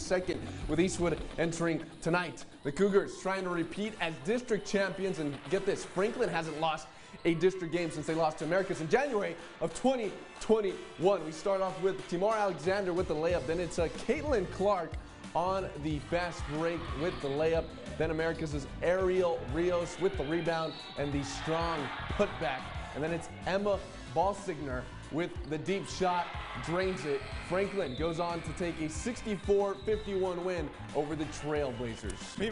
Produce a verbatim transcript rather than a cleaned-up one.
second with Eastwood entering tonight. The Cougars trying to repeat as district champions, and get this, Franklin hasn't lost a district game since they lost to Americus in January of twenty twenty-one. We start off with Timar Alexander with the layup, then it's uh, Caitlin Clark on the fast break with the layup, then Americus' Ariel Rios with the rebound and the strong putback, and then it's Emma Balsigner with the deep shot, drains it. Franklin goes on to take a sixty-four fifty-one win over the Trailblazers.